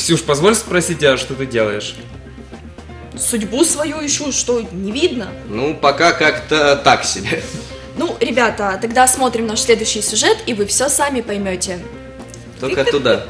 Ксюш, позволь спросить, а что ты делаешь? Судьбу свою ищу, что, не видно? Ну, пока как-то так себе. Ну, ребята, тогда смотрим наш следующий сюжет, и вы все сами поймете. Только туда.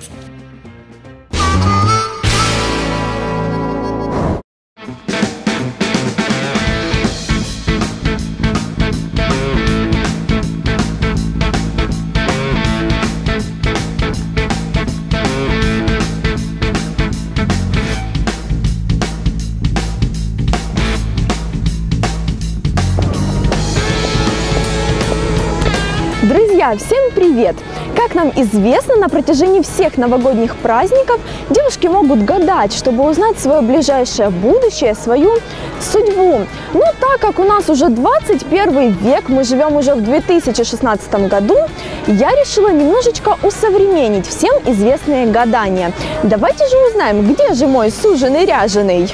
Друзья, всем привет! Как нам известно, на протяжении всех новогодних праздников девушки могут гадать, чтобы узнать свое ближайшее будущее, свою судьбу. Но так как у нас уже 21 век, мы живем уже в 2016 году, я решила немножечко усовременить всем известные гадания. Давайте же узнаем, где же мой суженый ряженый?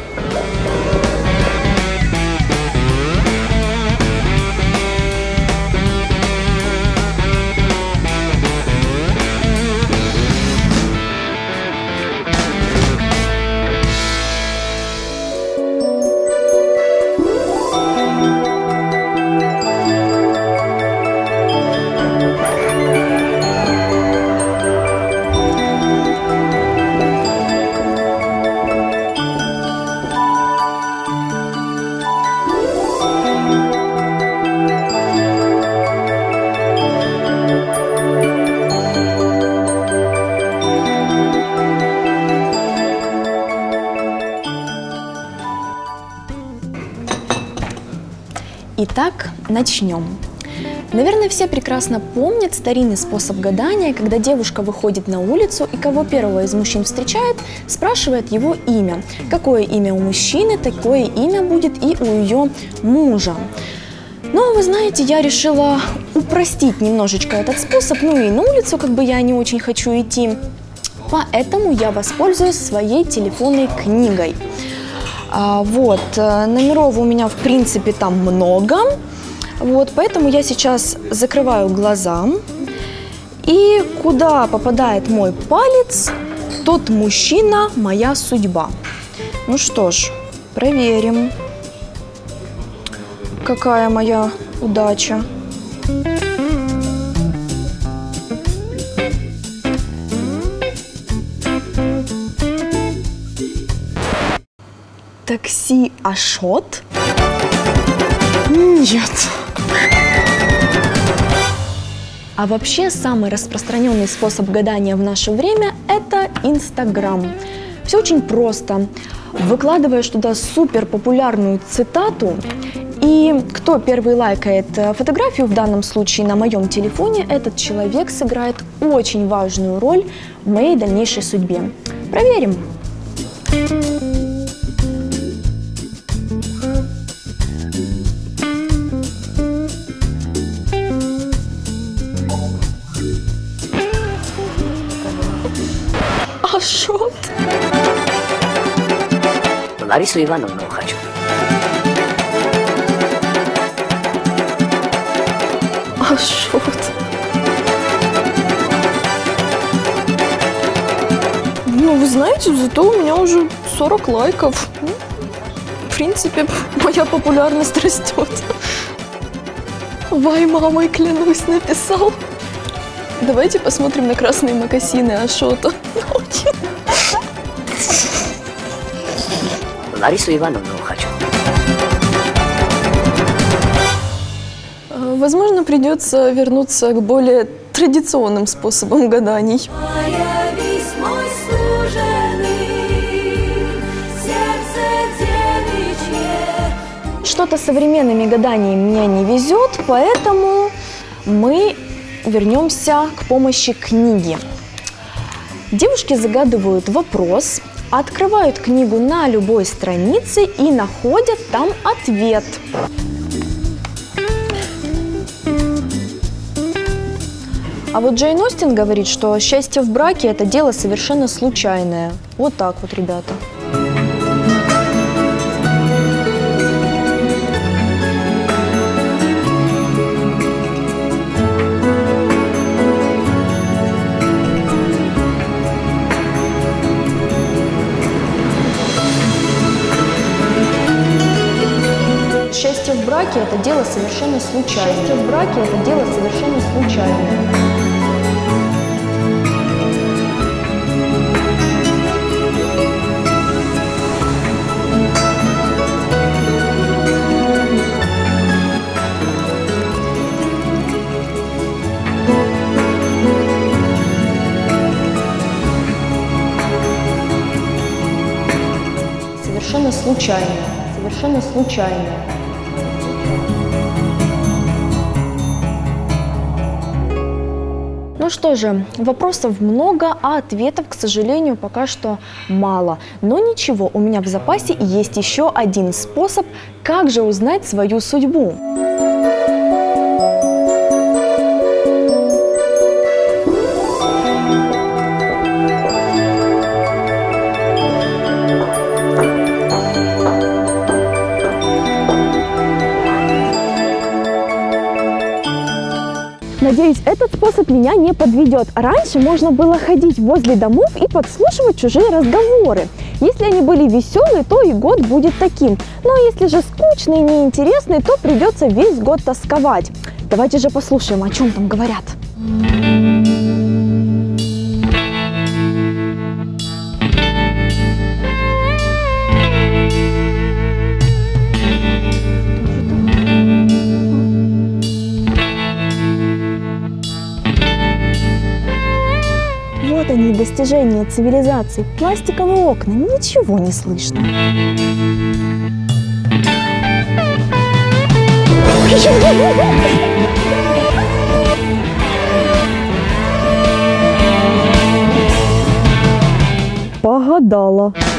Итак, начнем. Наверное, все прекрасно помнят старинный способ гадания, когда девушка выходит на улицу и кого первого из мужчин встречает, спрашивает его имя. Какое имя у мужчины, такое имя будет и у ее мужа. Но, вы знаете, я решила упростить немножечко этот способ, ну и на улицу как бы я не очень хочу идти, поэтому я воспользуюсь своей телефонной книгой. Вот, номеров у меня, в принципе, там много, вот, поэтому я сейчас закрываю глаза, и куда попадает мой палец, тот мужчина – моя судьба. Ну что ж, проверим, какая моя удача. Такси Ашот? Нет. А вообще самый распространенный способ гадания в наше время – это Инстаграм. Все очень просто. Выкладываешь туда супер популярную цитату, и кто первый лайкает фотографию, в данном случае на моем телефоне, этот человек сыграет очень важную роль в моей дальнейшей судьбе. Проверим. Ашот. Ларису Ивановну хочу. Ашот. Ну, вы знаете, зато у меня уже 40 лайков. В принципе, моя популярность растет. Вай, мамой клянусь, написал. Давайте посмотрим на красные мокасины Ашота. Ларису Ивановну хочу. Возможно, придется вернуться к более традиционным способам гаданий. Что-то современными гаданиями мне не везет, поэтому мы вернемся к помощи книги. Девушки загадывают вопрос, открывают книгу на любой странице и находят там ответ. А вот Джейн Остин говорит, что счастье в браке – это дело совершенно случайное. Вот так вот, ребята. браке – это дело совершенно случайное. Счастье в браке – это дело совершенно случайное. Совершенно случайно, совершенно случайно. Ну что же, вопросов много, а ответов, к сожалению, пока что мало. Но ничего, у меня в запасе есть еще один способ, как же узнать свою судьбу. Надеюсь, этот способ меня не подведет. Раньше можно было ходить возле домов и подслушивать чужие разговоры. Если они были веселые, то и год будет таким. Ну а если же скучный и неинтересный, то придется весь год тосковать. Давайте же послушаем, о чем там говорят. Вот они, достижения цивилизации. Пластиковые окна, ничего не слышно. Погадала.